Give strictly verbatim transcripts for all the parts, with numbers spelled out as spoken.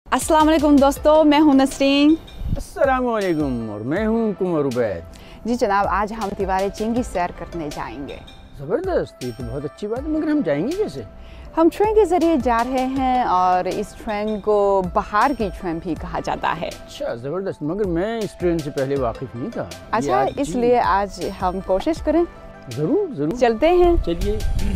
अस्सलाम वालेकुम दोस्तों, मैं हूं नसरीन। अस्सलाम वालेकुम और मैं हूं कुमर उबैद। जी जनाब, आज हम दीवारे चीन की सैर करने जाएंगे। ज़बरदस्त, ये तो बहुत अच्छी बात है, मगर हम जाएंगे कैसे? हम ट्रेन के ज़रिए जा रहे हैं और इस ट्रेन को बाहर की ट्रेन भी कहा जाता है। अच्छा, ज़बरदस्त, मगर मैं इस ट्रेन से पहले वाकिफ़ नहीं था। अच्छा, इसलिए आज हम कोशिश करें। ज़रूर ज़रूर, चलते हैं। चलिए।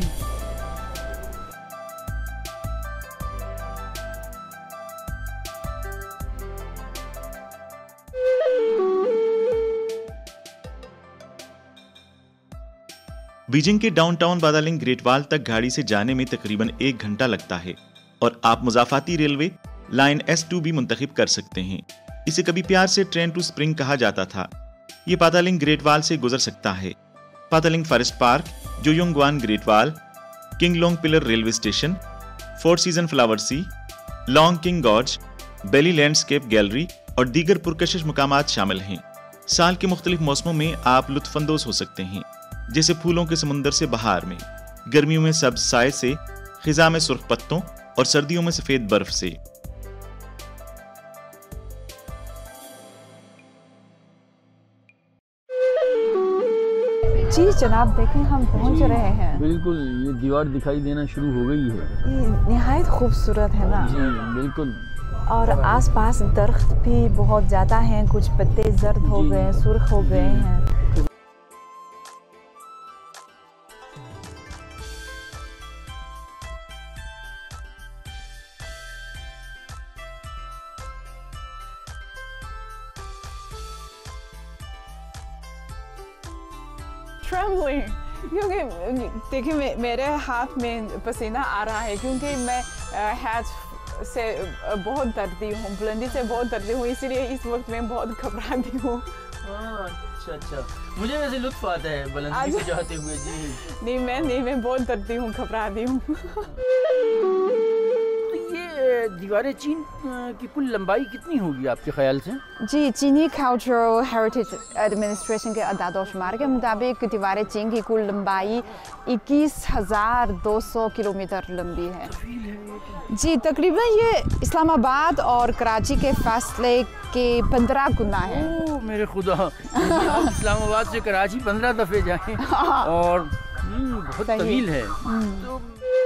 बीजिंग के डाउनटाउन बादालिंग ग्रेट वॉल तक गाड़ी से जाने में तकरीबन एक घंटा लगता है और आप मुजाफाती रेलवे लाइन एस टू भी मुंतखब कर सकते हैं। इसे कभी प्यार से ट्रेन टू स्प्रिंग कहा जाता था। ये पातालिंग ग्रेट वॉल से गुजर सकता है। पातालिंग फॉरेस्ट पार्क, जोयोंगवान Great Wall, King Long pillar railway station, four season flower sea, long King gorge, Baili landscape gallery और दीगर पुरकशिश मुकामात शामिल हैं। साल के मुख्तलिफ मौसमों में आप लुत्फानंदोज हो सकते हैं, जैसे फूलों के समुंदर से बहार में, गर्मियों में सब्ज साए से, खिजा में सुर्ख पत्तों और सर्दियों में सफेद बर्फ से। जी जनाब, देखें हम पहुंच रहे हैं। बिल्कुल, ये दीवार दिखाई देना शुरू हो गई है। ये निहायत खूबसूरत है ना? जी बिल्कुल। और आसपास दरख्त भी बहुत ज़्यादा हैं, कुछ पत्ते जर्द हो गए, सुर्ख हो गए हैं। ट्रेम्बलिंग, क्योंकि देखिए मे, मेरे हाथ में पसीना आ रहा है क्योंकि मैं हैट से बहुत डरती हूँ, बुलंदी से बहुत डरती हूँ, इसीलिए इस वक्त मैं बहुत घबराती हूँ। अच्छा अच्छा, मुझे वैसे लुत्फ आता है बुलंदी से जाते हुए। जी नहीं, मैं नहीं मैं बहुत डरती हूँ, घबराती हूँ। दीवारें चीन की कुल लंबाई कितनी होगी आपके ख्याल से? जी, चीनी कल्चरल हेरिटेज एडमिनिस्ट्रेशन के अदाद-ओ-शुमार के मुताबिक दीवारें चीन की कुल लंबाई इक्कीस हज़ार दो सौ किलोमीटर लंबी है। जी, तकरीबन ये इस्लामाबाद और कराची के फासले के पंद्रह गुना है। ओह मेरे खुदा, आप इस्लामाबाद से कराची पंद्रह दफ़े जाएं और बहुत तवील है। तो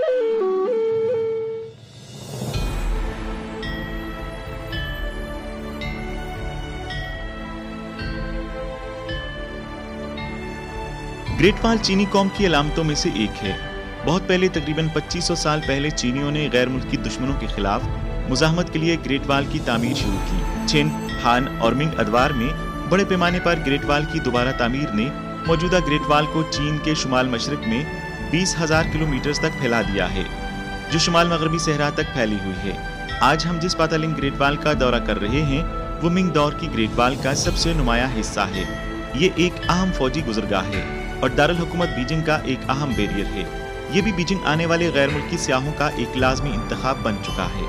ग्रेट वॉल चीनी कौम की अलामतों में से एक है। बहुत पहले, तकरीबन पच्चीस सौ साल पहले, चीनियों ने गैर मुल्की दुश्मनों के खिलाफ मुजाहमत के लिए ग्रेट वॉल की तामीर शुरू की। छिन, हान और मिंग अदवार में बड़े पैमाने पर ग्रेट वॉल की दोबारा तामीर ने मौजूदा ग्रेट वॉल को चीन के शुमाल मशरक में बीस हजार किलोमीटर तक फैला दिया है, जो शुमाल मगरबी सहरा तक फैली हुई है। आज हम जिस पातालिंग ग्रेट वॉल का दौरा कर रहे हैं वो मिंग दौर की ग्रेट वॉल का सबसे नुमाया हिस्सा है। ये एक अहम फौजी गुजरगाह है और दारुल हुकूमत बीजिंग का एक अहम बैरियर है। ये भी बीजिंग आने वाले गैर मुल्की सियाहों का एक लाजमी इंतखाब बन चुका है।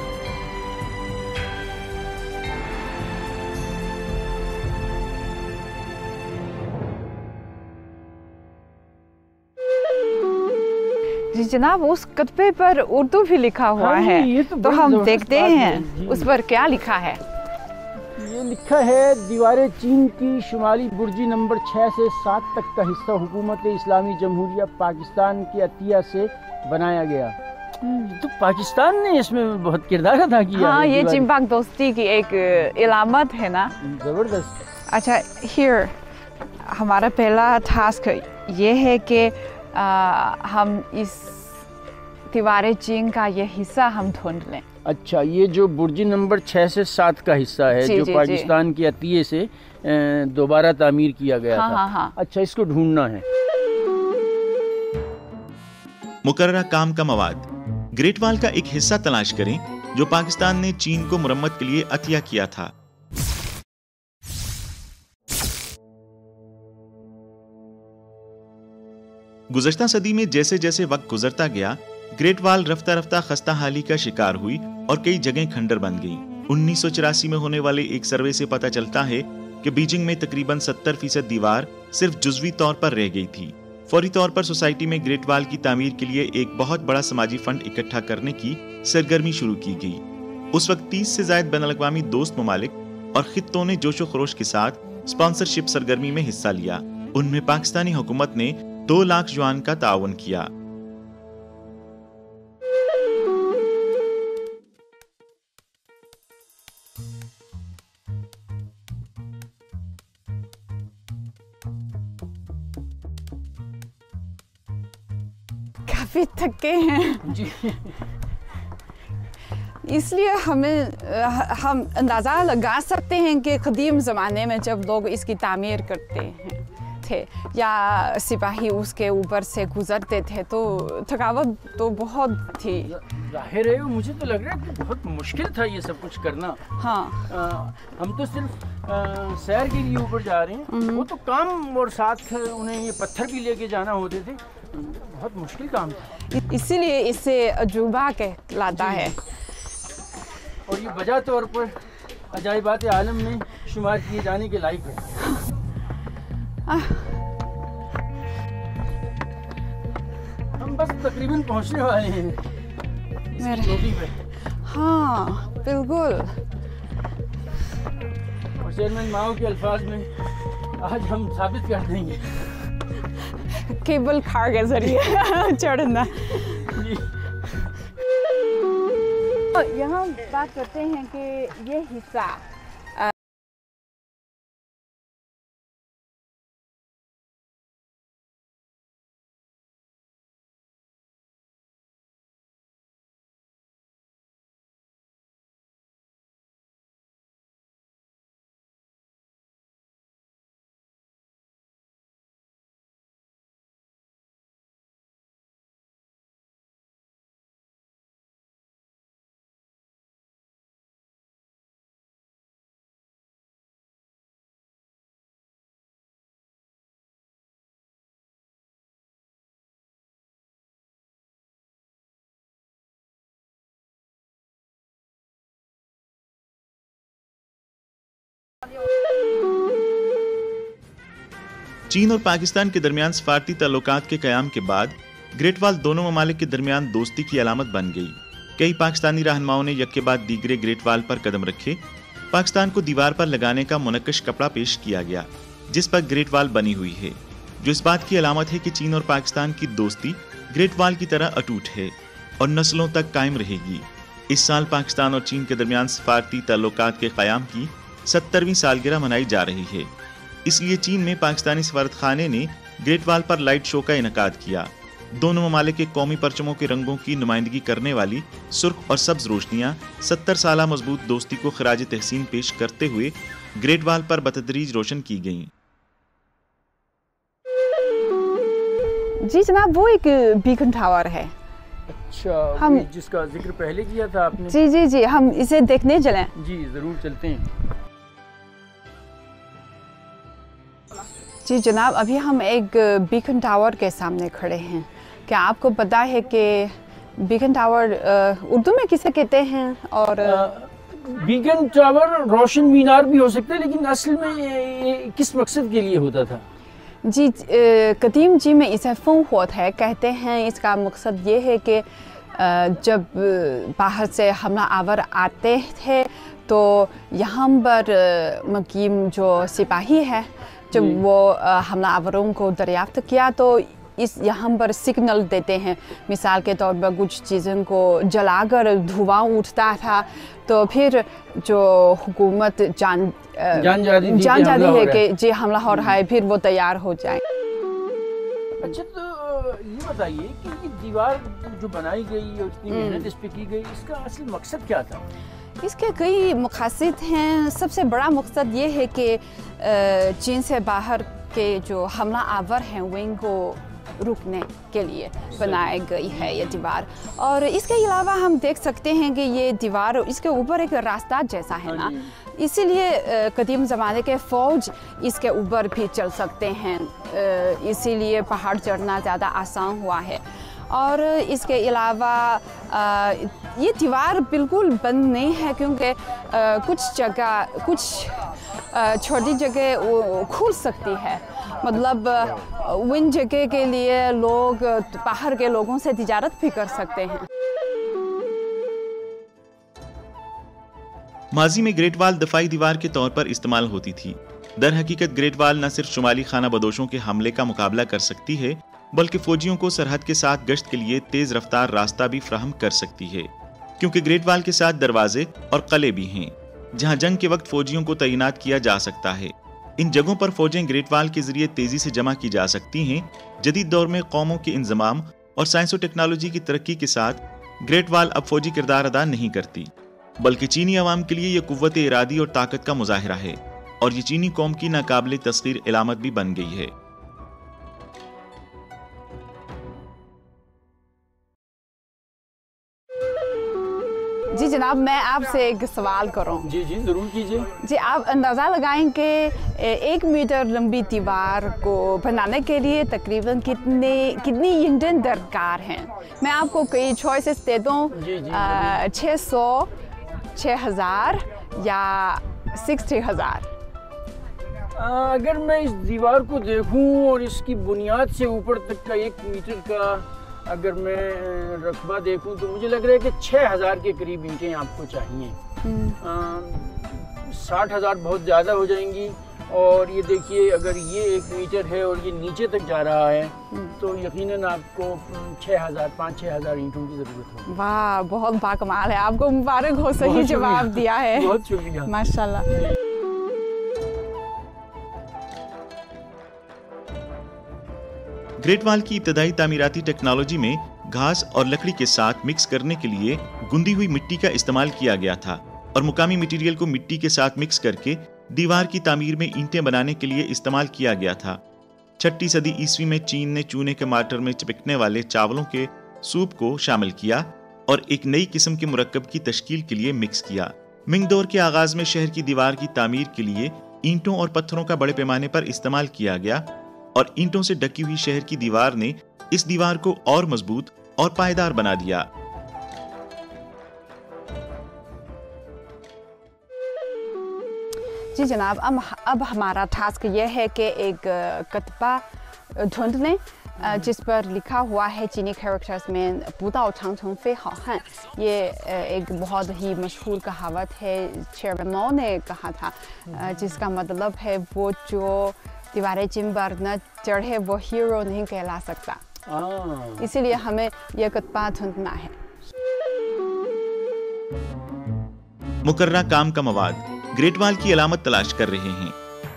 जी जनाब, उस कतबे पर उर्दू भी लिखा हुआ हाँ, है, ये तो, तो हम देखते हैं है। उस पर क्या लिखा है। ये लिखा है, दीवारें चीन की शुमाली बुर्जी नंबर छः से सात तक का हिस्सा हुकूमत इस्लामी जमहूरिया पाकिस्तान के अतिया से बनाया गया। तो पाकिस्तान ने इसमें बहुत किरदार अदा किया। हाँ, ये चीन पाक दोस्ती की एक इलामत है ना। ज़बरदस्त। अच्छा, हियर हमारा पहला टास्क ये है कि हम इस दीवारें चीन का ये हिस्सा हम ढूंढ लें। अच्छा, ये जो बुर्जी नंबर छः से सात का हिस्सा है जी, जो जी, पाकिस्तान के अतिये से दोबारा तामीर किया गया हाँ, था। हाँ, हाँ। अच्छा, इसको ढूंढना है। मुकर्ररा काम का मवाद। ग्रेट वॉल का एक हिस्सा तलाश करें जो पाकिस्तान ने चीन को मुरम्मत के लिए अतिया किया था। गुज़श्ता सदी में जैसे जैसे वक्त गुजरता गया, ग्रेट वॉल रफ्ता रफ्ता खस्ता हाली का शिकार हुई और कई जगह खंडर बन गई। उन्नीस सौ चौरासी में होने वाले एक सर्वे से पता चलता है कि बीजिंग में तकरीबन सत्तर फीसद दीवार सिर्फ जुज़वी तौर पर रह गई थी। फौरी तौर पर सोसाइटी में ग्रेट वॉल की तामीर के लिए एक बहुत बड़ा समाजी फंड इकट्ठा करने की सरगर्मी शुरू की गई। उस वक्त तीस से ज्यादा बैनुल अक़वामी दोस्त ममालिक और खित्तों ने जोशो खरोश के साथ स्पॉन्सरशिप सरगर्मी में हिस्सा लिया। उनमें पाकिस्तानी हुकूमत ने दो लाख युआन का ताउन किया। काफी थके हैं जी। इसलिए हमें हम अंदाज़ा लगा सकते हैं कि क़दीम ज़माने में जब लोग इसकी तामीर करते हैं थे या सिपाही उसके ऊपर से गुजरते थे तो थकावट तो बहुत थी। जाहिर है, मुझे तो लग रहा है कि बहुत मुश्किल था ये सब कुछ करना। हाँ आ, हम तो सिर्फ आ, सैर के लिए ऊपर जा रहे हैं, वो तो काम और साथ उन्हें ये पत्थर भी लेके जाना होते थे, बहुत मुश्किल काम था। इसीलिए इसे अजूबा कहलाता है और ये वजह तौर पर अजाइबात आलम में शुमार किए जाने के लायक है। हम बस तकरीबन पहुंचने वाले हैं इस चोटी पे। हाँ बिल्कुल। और चेयरमैन माओ के अल्फाज में आज हम साबित कर देंगे केबल कार के जरिए चढ़ना। यहाँ बात करते हैं कि ये हिस्सा चीन और पाकिस्तान के दरमियान सफारती ताल्लुकात के कयाम के बाद ग्रेट वाल दोनों ममालिक के दरमियान दोस्ती की अलामत बन गई। कई पाकिस्तानी रहनुमाओं ने यक के बाद दीगरे ग्रेट वाल पर कदम रखे। पाकिस्तान को दीवार पर लगाने का मुनक्कश कपड़ा पेश किया गया जिस पर ग्रेट वाल बनी हुई है, जो इस बात की अलामत है कि चीन और पाकिस्तान की दोस्ती ग्रेट वाल की तरह अटूट है और नस्लों तक कायम रहेगी। इस साल पाकिस्तान और चीन के दरमियान सफारती ताल्लुकात के क़याम की सत्तरवीं सालगिरह मनाई जा रही है। इसलिए चीन में पाकिस्तानी सफारत खाने ने ग्रेट वाल पर लाइट शो का इनकाद किया। दोनों ममालिक के कौमी परचमों के रंगों की नुमाइंदगी करने वाली सुर्ख और सब्ज रोशनियां सत्तर साल मजबूत दोस्ती को खराज तहसीन पेश करते हुए ग्रेट वाल पर बतदरीज रोशन की गईं। जी जनाब, वो एक बीकन टावर है। अच्छा, हम जिसका जिक्र पहले किया था आपने। जी जी जी, हम इसे देखने चलें। जी जरूर चलते हैं। जी जनाब, अभी हम एक बीकन टावर के सामने खड़े हैं। क्या आपको पता है कि बीकन टावर उर्दू में किसे कहते हैं? और बीकन टावर रोशन मीनार भी हो सकता है, लेकिन असल में ये किस मकसद के लिए होता था? जी कदीम जी में इसे फ़ों होता है, कहते हैं इसका मकसद ये है कि जब बाहर से हमला आवर आते थे तो यहाँ पर मुकीम जो सिपाही है, जब वो हमला आवरों को दरियाफ्त किया तो इस यहाँ पर सिग्नल देते हैं। मिसाल के तौर पर कुछ चीज़ों को जलाकर धुआं उठता था तो फिर जो हुकूमत जान जान जाती जान जाती है कि जी हमला हो रहा है, फिर वो तैयार हो जाए। अच्छा, तो ये बताइए कि ये दीवार जो बनाई गई और इतनी मेहनत इस पे की गई, इसका असल मकसद क्या था? इसके कई मकासद हैं। सबसे बड़ा मकसद ये है कि चीन से बाहर के जो हमला आवर हैं वो इनको रुकने के लिए बनाई गई है ये दीवार। और इसके अलावा हम देख सकते हैं कि ये दीवार, इसके ऊपर एक रास्ता जैसा है ना, इसीलिए कदीम ज़माने के फ़ौज इसके ऊपर भी चल सकते हैं, इसीलिए पहाड़ चढ़ना ज़्यादा आसान हुआ है। और इसके अलावा ये दीवार बिल्कुल बंद नहीं है, क्योंकि कुछ जगह कुछ छोटी जगह खुल सकती है। मतलब उन जगह के लिए लोग बाहर के लोगों से तिजारत भी कर सकते हैं। माजी में ग्रेट वाल दफाई दीवार के तौर पर इस्तेमाल होती थी। दर हकीकत ग्रेट वाल न सिर्फ शुमाली खाना बदोशों के हमले का मुकाबला कर सकती है, बल्कि फौजियों को सरहद के साथ गश्त के लिए तेज रफ्तार रास्ता भी फ्राहम कर सकती है, क्योंकि ग्रेट वाल के साथ दरवाजे और कले भी हैं, जहां जंग के वक्त फौजियों को तैनात किया जा सकता है। इन जगहों पर फौजें ग्रेट वाल के जरिए तेजी से जमा की जा सकती हैं। जदीद दौर में कौमों के इंजमाम और साइंस और टेक्नोलॉजी की तरक्की के साथ ग्रेट वाल अब फौजी किरदार अदा नहीं करती, बल्कि चीनी अवाम के लिए यह कुव्वत इरादी और ताकत का मुजाहिरा है, और ये चीनी कौम की नाकाबिले तस्खीर इलामत भी बन गई है। जी जनाब, मैं आपसे एक सवाल करूं। जी जी ज़रूर कीजिए। जी आप अंदाज़ा लगाएं कि एक मीटर लंबी दीवार को बनाने के लिए तकरीबन कितने कितनी ईंटें दरकार हैं। मैं आपको कई चॉइसेस दे दूं, छः सौ, छः हज़ार या सिक्सटी हज़ार। अगर मैं इस दीवार को देखूं और इसकी बुनियाद से ऊपर तक का एक मीटर का अगर मैं रकबा देखूं तो मुझे लग रहा है कि छः हज़ार के करीब ईंटें आपको चाहिए। साठ हज़ार बहुत ज़्यादा हो जाएंगी। और ये देखिए, अगर ये एक मीटर है और ये नीचे तक जा रहा है तो यकीनन आपको छः हज़ार पाँच छः हज़ार ईंटों की ज़रूरत होगी। वाह, बहुत बाकमाल है, आपको मुबारक हो, सही जवाब दिया है। बहुत शुक्रिया, माशाल्लाह। ग्रेट वाल की इब्तदाई तामीराती टेक्नोलॉजी में घास और लकड़ी के साथ मिक्स करने के लिए गुंदी हुई मिट्टी का इस्तेमाल किया गया था, और मुकामी मटेरियल को मिट्टी के साथ मिक्स करके दीवार की तामीर में ईंटें बनाने के लिए इस्तेमाल किया गया था। छठी सदी ईस्वी में चीन ने चूने के मार्टर में चिपकने वाले चावलों के सूप को शामिल किया और एक नई किस्म के मुरक्कब की तश्कील के लिए मिक्स किया। मिंग दौर के आगाज में शहर की दीवार की तामीर के लिए ईंटों और पत्थरों का बड़े पैमाने पर इस्तेमाल किया गया, और ईंटों से ढकी हुई शहर की दीवार ने इस दीवार को और मजबूत और पायदार बना दिया। जी जनाब, अब अब हमारा टास्क यह है कि एक कतबा ढूंढ लें जिस पर लिखा हुआ है चीनी कैरेक्टर्स में बुदाओ चांगचंग फे हाओ हान। ये एक बहुत ही मशहूर कहावत है, चेयरमैन माओ ने कहा था, जिसका मतलब है वो जो दीवारें जिन पर न चढ़े वो हीरो नहीं कहला सकता। इसीलिए हमें यह कतबा ढूंढना है। मुकर्रा काम का मवाद ग्रेट वाल की अलामत तलाश कर रहे हैं।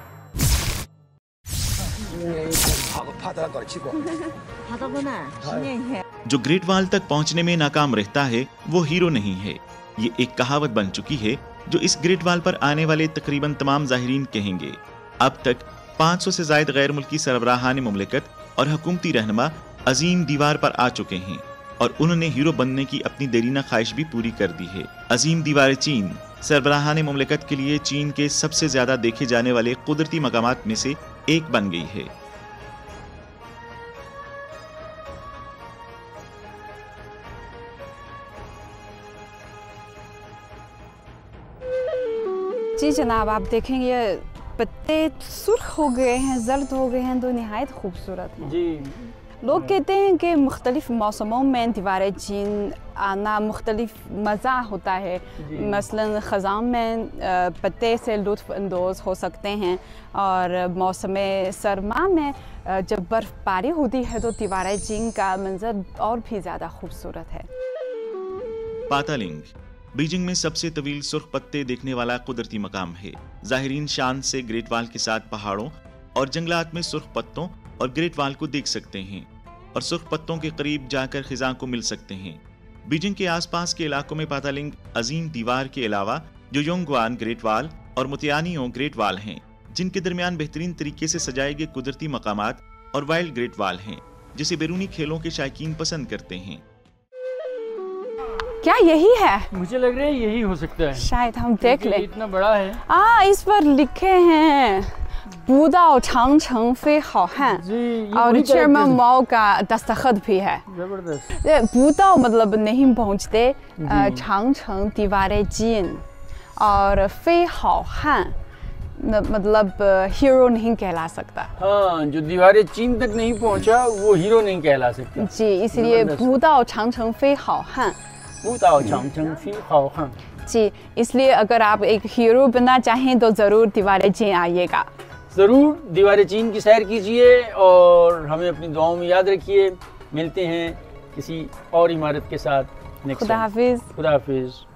जो ग्रेट वाल तक पहुंचने में नाकाम रहता है वो हीरो नहीं है। ये एक कहावत बन चुकी है जो इस ग्रेट वाल पर आने वाले तकरीबन तमाम ज़ाहिरीन कहेंगे। अब तक पाँच सौ से ज़ायद गैर मुल्की सरबराहान मुमलिकत और हुकूमती रहनुमा अजीम दीवार पर आ चुके हैं, और उन्होंने हीरो बनने की अपनी देरीना ख्वाहिश भी पूरी कर दी है। अजीम दीवार चीन सरबराहान मुमलिकत के लिए चीन के सबसे ज्यादा देखे जाने वाले कुदरती मकामात में से एक बन गई है। जी जनाब, आप देखेंगे पत्ते सुर्ख हो गए हैं, जर्द हो गए हैं, तो निहायत खूबसूरत हैं। जी लोग कहते हैं कि मुख्तलिफ मौसमों में दीवारें चीन आना मुख्तलिफ मज़ा होता है। मसलन ख़ज़ां में पत्ते से लुत्फ़ अंदोज़ हो सकते हैं, और मौसम सरमा में जब बर्फ़बारी होती है तो दीवारें चीन का मंजर और भी ज़्यादा खूबसूरत है। पातालिंग बीजिंग में सबसे तवील सुर्ख पत्ते देखने वाला कुदरती मकाम है। ज़ाहिरीन शान से ग्रेट वाल के साथ पहाड़ों और जंगलात में सुर्ख पत्तों और ग्रेट वाल को देख सकते हैं, और सुर्ख पत्तों के करीब जाकर खिज़ां को मिल सकते हैं। बीजिंग के आसपास के इलाकों में पातालिंग अजीम दीवार के अलावा जोयोंगवान ग्रेट वाल और मुतियानियों ग्रेट वाल हैं, जिनके दरमियान बेहतरीन तरीके से सजाए गए कुदरती मकामात और वाइल्ड ग्रेट वाल हैं, जिसे बैरूनी खेलों के शायकीन पसंद करते हैं। क्या यही है? मुझे लग रहा है यही हो सकता है, शायद हम देख लें। इतना बड़ा है। आ, इस पर लिखे हैं बुदाओ चांगचंग फे हाओ हान, और चेयरमैन माओ का दस्तखत भी है। जबरदस्त। बुदाओ मतलब नहीं पहुंचते, चांगचंग दीवारें चीन, और फे हाओ हान मतलब हीरो नहीं कहला सकता। हाँ, जो दीवारें चीन तक नहीं पहुंचा वो हीरो नहीं कहला सकता। जी, इसलिए बुदाओ चांगचंग फे हाओ हान। जी, इसलिए अगर आप एक हीरो बनना चाहें तो ज़रूर दीवार चीन आइएगा। ज़रूर दीवार चीन की सैर कीजिए और हमें अपनी दुआओं में याद रखिए। मिलते हैं किसी और इमारत के साथ। खुदा हाफिज़। खुदा हाफिज़।